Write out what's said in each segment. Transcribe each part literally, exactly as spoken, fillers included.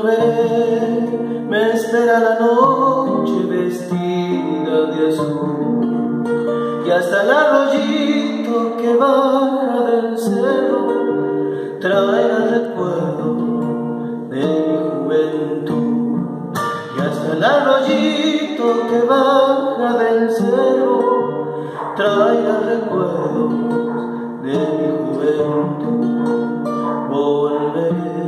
Volveré, me espera la noche vestida de azul, y hasta el arroyito que baja del cerro traerá el recuerdo de mi juventud. Y hasta el arroyito que baja del cerro traerá recuerdos de mi juventud. Volveré,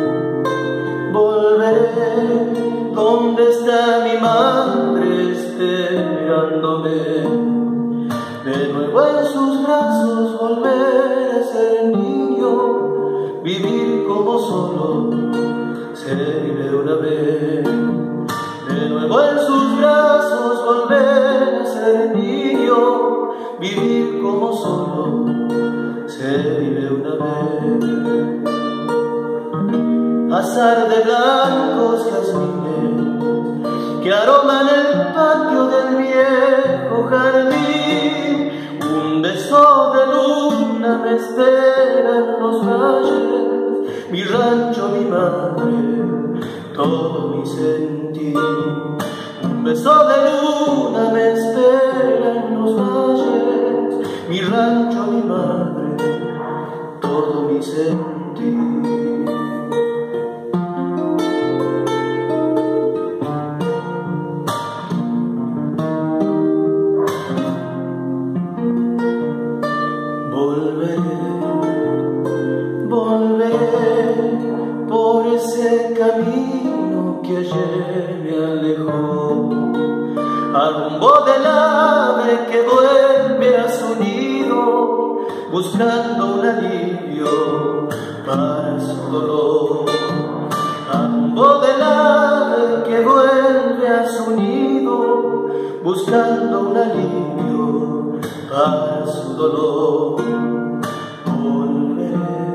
volveré, ¿dónde está mi madre esperándome? De nuevo en sus brazos volver a ser niño, vivir como solo se vive una vez. De nuevo en sus brazos volver a ser niño, vivir como solo se vive una vez. Azar de blancos jazmines que aroman el patio del viejo jardín. Un beso de luna me espera en los valles, mi rancho, mi madre, todo mi sentir. Un beso de luna me espera en los valles, mi rancho, mi madre, todo mi sentir. Volveré, volveré por ese camino que ayer me alejó, al rumbo del ave que vuelve a su nido, buscando un alivio para su dolor. Al rumbo del ave que vuelve a su nido, buscando un alivio para su dolor. Volveré,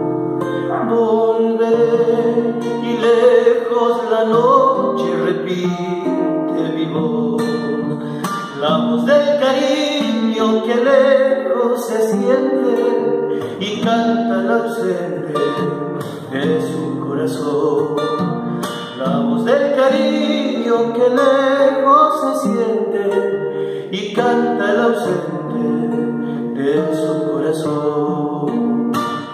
volveré, y lejos la noche repite mi voz, la voz del cariño que lejos se siente y canta el ausente de su corazón. La voz del cariño que lejos se siente y canta el ausente de su corazón.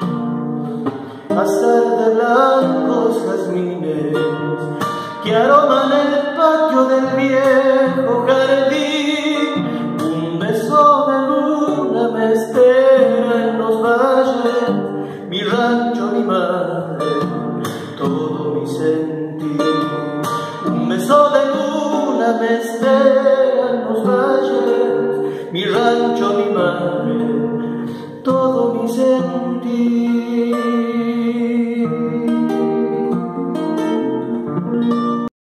Azar de blancos jazmines que aroman el patio del viejo jardín. Un beso de luna me espera en los valles, mi rancho, mi madre, todo mi sentir. Un beso de luna me espera en los valles, mi rancho, mi madre, todo mi sentir.